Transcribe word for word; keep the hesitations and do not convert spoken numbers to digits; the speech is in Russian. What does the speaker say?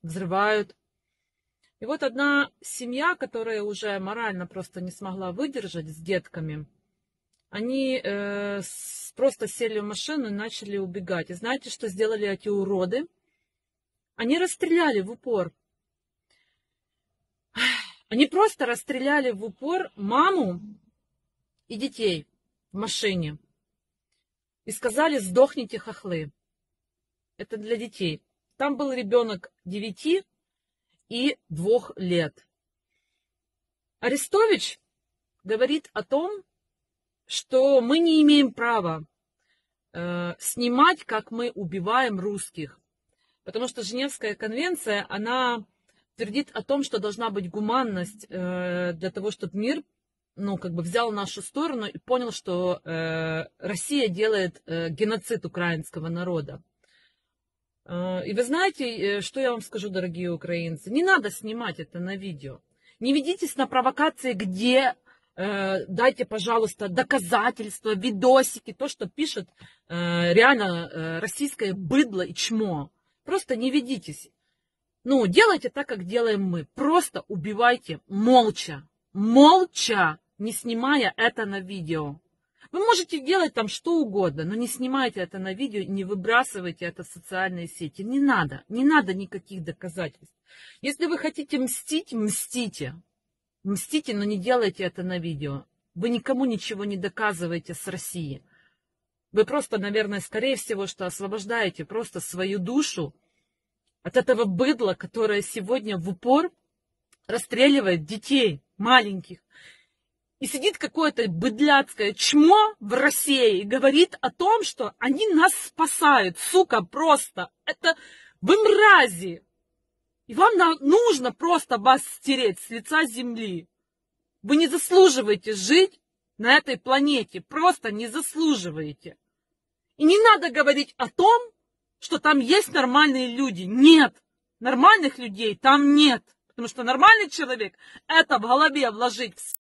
взрывают. И вот одна семья, которая уже морально просто не смогла выдержать с детками, они э, с, просто сели в машину и начали убегать. И знаете, что сделали эти уроды? Они расстреляли в упор. Они просто расстреляли в упор маму и детей в машине. И сказали: сдохните, хохлы. Это для детей. Там был ребенок девяти и двух лет. Арестович говорит о том, что мы не имеем права э, снимать, как мы убиваем русских. Потому что Женевская конвенция, она твердит о том, что должна быть гуманность э, для того, чтобы мир, ну, как бы взял нашу сторону и понял, что э, Россия делает э, геноцид украинского народа. Э, и вы знаете, что я вам скажу, дорогие украинцы? Не надо снимать это на видео. Не ведитесь на провокации, где э, дайте, пожалуйста, доказательства, видосики, то, что пишет э, реально э, российское быдло и чмо. Просто не ведитесь. Ну, делайте так, как делаем мы. Просто убивайте молча. Молча, не снимая это на видео. Вы можете делать там что угодно, но не снимайте это на видео, не выбрасывайте это в социальные сети. Не надо, не надо никаких доказательств. Если вы хотите мстить, мстите. Мстите, но не делайте это на видео. Вы никому ничего не доказываете с России. Вы просто, наверное, скорее всего, что освобождаете просто свою душу от этого быдла, которое сегодня в упор расстреливает детей маленьких. И сидит какое-то быдляцкое чмо в России и говорит о том, что они нас спасают. Сука, просто. Это вы мрази. И вам нужно просто вас стереть с лица земли. Вы не заслуживаете жить на этой планете. Просто не заслуживаете. И не надо говорить о том, что там есть нормальные люди. Нет. Нормальных людей там нет. Потому что нормальный человек это в голове вложить в